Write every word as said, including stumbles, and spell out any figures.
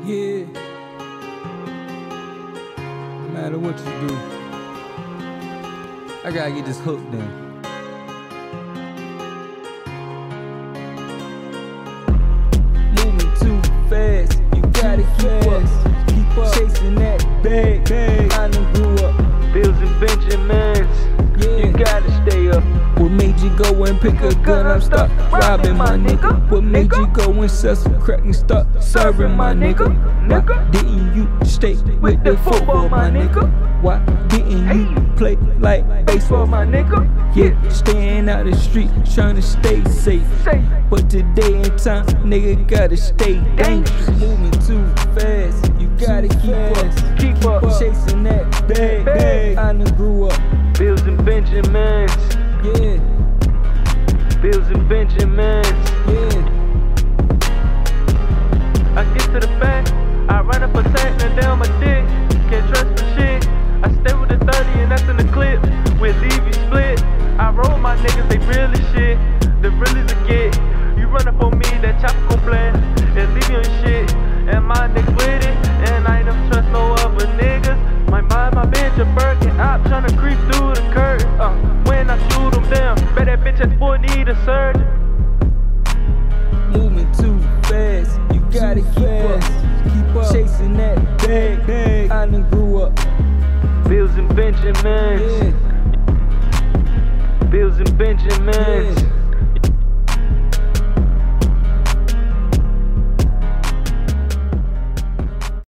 Yeah. No matter what you do, I gotta get this hook down. Moving too fast, you gotta keep up. Keep up. Chasing that bag, bag. I done grew up. Bills and Benjamins, Yeah. you gotta stay up. What made you go and pick a gun up, start robbing my nigga? What made you go and sell some crack and start serving my nigga? Why didn't you stay with the football, my nigga? Why didn't you play like baseball, my nigga? Yeah, staying out the street, trying to stay safe. But today in time, nigga gotta stay dangerous. Moving too fast, you gotta keep up. Keep up. Chasing that bag, bag. I done grew up. Bills and Benjamins, Yeah, Bills and Benjamins. yeah. I get to the back, I run up a sack, and down my dick. Can't trust for shit. I stay with the thirty and that's in the clip. With Levy split, I roll my niggas, they real as shit. The real as a get. You run up on me, that chopper gon' blast and leave you on shit. And my niggas with it, and I ain't never trust no other niggas. Might buy my bitch a Birkin, op tryna creep through the curtain. Uh, when I shoot them down, bet that bitch ass boy need a surgeon. Moving too fast, you gotta keep up. Keep up. Chasing that bag, bag. I done grew up. Bills and Benjamins, Yeah, Bills and Benjamins. yeah.